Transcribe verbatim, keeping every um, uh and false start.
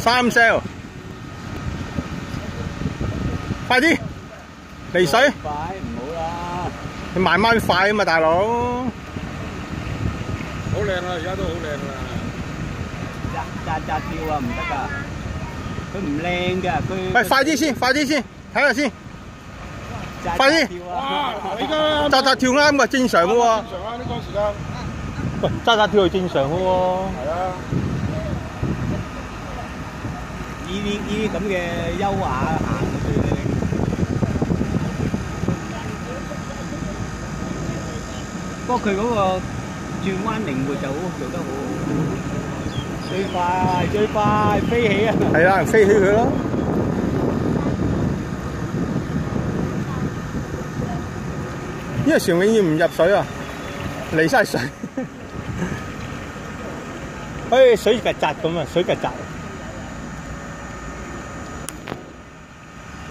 三 sell， 快啲離水！ 快唔好啦！ 你慢慢快啊嘛，大佬！ 好靚啊，而家都好靚啦！ 扎扎跳啊，唔得㗎，佢唔靚㗎，佢。 喂，快啲先，快啲先，睇下先，快啲！ 哇！你而家扎扎跳啱㗎，正常㗎喎。 正常啊，呢個時間。 喂，扎扎跳係正常㗎喎。 係啊。 呢啲呢啲咁嘅優雅行住。不過佢嗰個轉彎靈活就好做得好好，最快最快飛起啊！ 係啦，飛起佢咯。因為船永遠唔入水啊，離晒水。好似水曱甴咁啊，水曱甴。